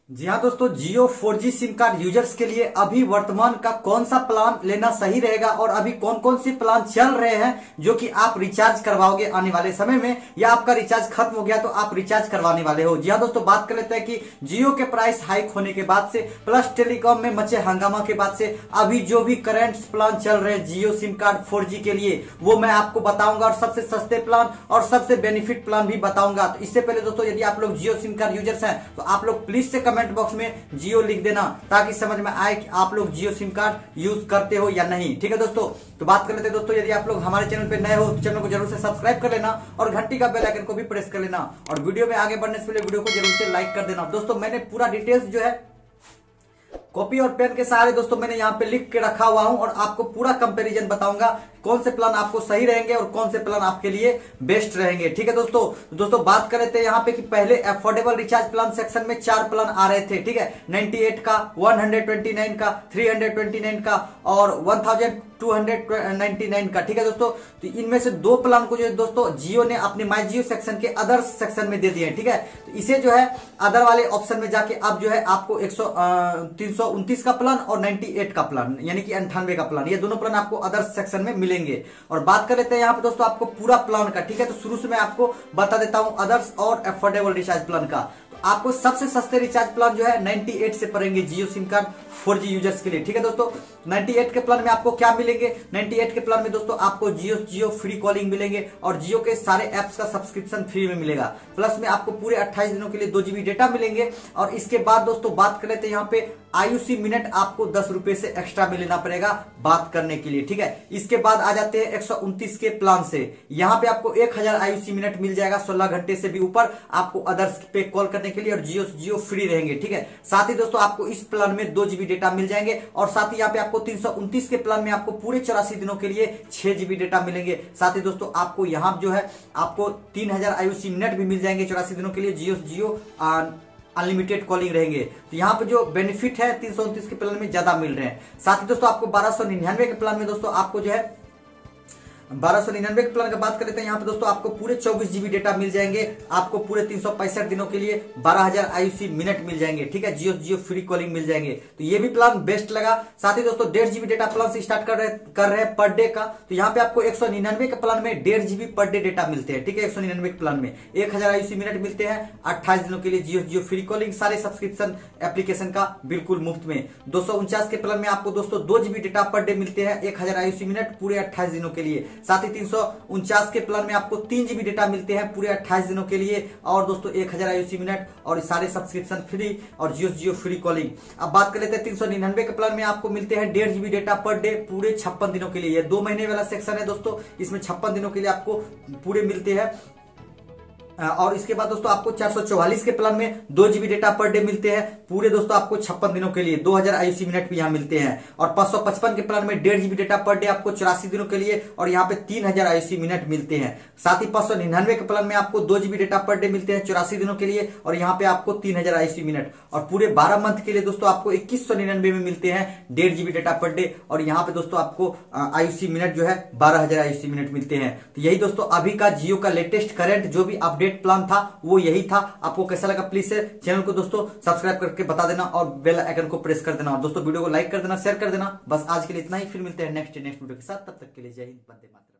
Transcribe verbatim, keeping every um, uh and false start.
जी हाँ दोस्तों, Jio four G sim card users के लिए अभी वर्तमान का कौन सा प्लान लेना सही रहेगा और अभी कौन कौन से प्लान चल रहे हैं जो कि आप रिचार्ज करवाओगे आने वाले समय में, या आपका रिचार्ज खत्म हो गया तो आप रिचार्ज करवाने वाले हो। जी हाँ दोस्तों, बात कर लेते हैं कि जियो के प्राइस हाइक होने के बाद से प्लस टेलीकॉम में मचे हंगामा के बाद से अभी जो भी करंट प्लान चल रहे हैं Jio sim card four G के लिए वो मैं आपको बताऊंगा, और सबसे सस्ते प्लान और सबसे बेनिफिट प्लान भी बताऊंगा। तो इससे पहले दोस्तों, यदि आप लोग जियो सिम कार्ड यूजर्स हैं तो आप लोग प्लीज से कमेंट बॉक्स में जियो लिख देना ताकि समझ में आए कि आप लोग जियो सिम कार्ड यूज करते हो या नहीं। ठीक है दोस्तों, तो बात कर लेते हैं दोस्तों, यदि आप लोग हमारे चैनल पे नए हो तो चैनल को जरूर से सब्सक्राइब कर लेना और घंटी का बेल आइकन को भी प्रेस कर लेना, और वीडियो में आगे बढ़ने से पहले वीडियो को जरूर से लाइक कर देना। दोस्तों मैंने पूरा डिटेल्स जो है कॉपी और पेन के सहारे दोस्तों मैंने यहाँ पे लिख के रखा हुआ हूं, और आपको पूरा कंपैरिजन बताऊंगा कौन से प्लान आपको सही रहेंगे और कौन से प्लान आपके लिए बेस्ट रहेंगे। ठीक है दोस्तों, दोस्तों बात कर लेते हैं यहाँ पे कि पहले अफोर्डेबल रिचार्ज प्लान सेक्शन में चार प्लान आ रहे थे। ठीक है, अट्ठानवे का, एक सौ उनतीस का, तीन सौ उनतीस का और बारह सौ निन्यानवे का। ठीक है दोस्तों, तो इनमें से दो प्लान को जो है दोस्तों जियो ने अपने माई जियो सेक्शन के अदर सेक्शन में दे दिए हैं। ठीक है, तो इसे जो है अदर वाले ऑप्शन में जाके अब जो है आपको एक सौ तीन सौ उनतीस का प्लान और अट्ठानवे का प्लान यानी कि अंठानवे का प्लान, ये दोनों प्लान आपको अदर सेक्शन में मिलेंगे। और बात कर लेते हैं यहाँ पे दोस्तों आपको पूरा प्लान का। ठीक है, तो शुरू से मैं आपको बता देता हूं अदर्स और अफोर्डेबल रिचार्ज प्लान का। तो आपको सबसे सस्ते रिचार्ज प्लान जो है अट्ठानवे से पड़ेंगे Jio sim card four G users के लिए। ठीक है दोस्तों, अट्ठानवे के प्लान में आपको क्या मिलेंगे? अट्ठानवे के प्लान में दोस्तों आपको जियो जियो फ्री कॉलिंग मिलेंगे और जियो के सारे एप्स का सब्सक्रिप्शन फ्री में मिलेगा। प्लस में आपको पूरे अट्ठाईस दिनों के लिए दो जीबी डेटा मिलेंगे। और इसके बाद दोस्तों बात कर लेते हैं यहाँ पे आईयूसी मिनट आपको दस रुपए से एक्स्ट्रा में लेना पड़ेगा बात करने के लिए। ठीक है, इसके बाद आ जाते हैं एक सौ उनतीस के प्लान से। यहाँ पे आपको एक हजार आईयूसी मिनट मिल जाएगा, सोलह घंटे से भी ऊपर आपको अदर्स पे कॉल करने के लिए, और जियो जियो फ्री रहेंगे। ठीक है, साथ ही दोस्तों आपको इस प्लान में दो जीबी डेटा मिल जाएंगे, और साथ ही यहाँ पे आपको तीन सौ उनतीस के प्लान में आपको पूरे चौरासी दिनों के लिए छह जीबी डेटा मिलेंगे। साथ ही दोस्तों आपको यहाँ जो है आपको तीन हजार आईयूसी मिनट भी मिल जाएंगे चौरासी दिनों के लिए, जियो जियो अनलिमिटेड कॉलिंग रहेंगे। तो यहाँ पे जो बेनिफिट है तीन सौ उनतीस के प्लान में ज्यादा मिल रहे हैं। साथ ही दोस्तों आपको बारह सौ निन्यानवे के प्लान में दोस्तों आपको जो है बारह सौ निन्यानवे के प्लान की बात करते हैं यहाँ पे दोस्तों आपको पूरे चौबीस जीबी डेटा मिल जाएंगे, आपको पूरे तीन सौ पैंसठ दिनों के लिए बारह हजार आईयूसी मिनट मिल जाएंगे। ठीक है, जियो जियो फ्री कॉलिंग मिल जाएंगे, तो ये भी प्लान बेस्ट लगा। साथ ही दोस्तों डेढ़ जीबी डेटा प्लान से स्टार्ट कर रहे कर रहे हैं पर डे का। तो यहाँ पे आपको एक सौ निन्यानवे के प्लान में डेढ़ जीबी पर डे डेटा मिलते हैं। ठीक है, एक सौ निन्यानवे के प्लान में एक हजार आईयूसी मिनट मिलते हैं, अट्ठाईस दिनों के लिए जियो जियो फ्री कॉलिंग, सारे सब्सक्रिप्शन एप्लीकेशन का बिल्कुल मुफ्त में। दो सौ उनचास के प्लान में आपको दोस्तों दो जीबी डेटा पर डे मिलते हैं, एक हजार आईयूसी मिनट पूरे अट्ठाईस दिनों के लिए। साथ ही तीन सौ उनचास के प्लान में आपको तीन जीबी डेटा मिलते हैं पूरे अट्ठाईस दिनों के लिए, और दोस्तों एक हजार आईयूसी मिनट और सारे सब्सक्रिप्शन फ्री और जियो जियो फ्री कॉलिंग। अब बात कर लेते हैं तीन सौ निन्यानवे के प्लान में आपको मिलते हैं डेढ़ जीबी डेटा पर डे पूरे छप्पन दिनों के लिए। ये दो महीने वाला सेक्शन है दोस्तों, इसमें छप्पन दिनों के लिए आपको पूरे मिलते हैं। और इसके बाद दोस्तों आपको चार सौ चौवालीस के प्लान में दो जीबी डेटा पर डे मिलते हैं पूरे दोस्तों आपको छप्पन दिनों के लिए, दो हजार आईयूसी मिनट भी यहाँ मिलते हैं। और पांच सौ पचपन के प्लान में डेढ़ जीबी डेटा पर डे आपको चौरासी दिनों के लिए, और यहाँ पे तीन हजार आईयूसी मिनट मिलते हैं। साथ ही पांच सौ निन्यानवे के प्लान में आपको दो जीबी डेटा पर डे मिलते हैं चौरासी दिनों के लिए, और यहाँ पे आपको तीन हजार आईयूसी मिनट, और पूरे बारह मंथ के लिए दोस्तों आपको इक्कीस सौ निन्यानवे में मिलते हैं डेढ़ जीबी डेटा पर डे, और यहाँ पे दोस्तों आपको आईयूसी मिनट जो है बारह हजार आईयूसी मिनट मिलते हैं। तो यही दोस्तों अभी का जियो का लेटेस्ट करंट जो भी अपडेट प्लान था वो यही था। आपको कैसा लगा प्लीज से चैनल को दोस्तों सब्सक्राइब करके बता देना और बेल आइकन को प्रेस कर देना, और दोस्तों वीडियो को लाइक कर देना, शेयर कर देना। बस आज के लिए इतना ही, फिर मिलते हैं नेक्स्ट नेक्स्ट वीडियो के साथ, तब तक के लिए जय हिंद, वंदे मातरम।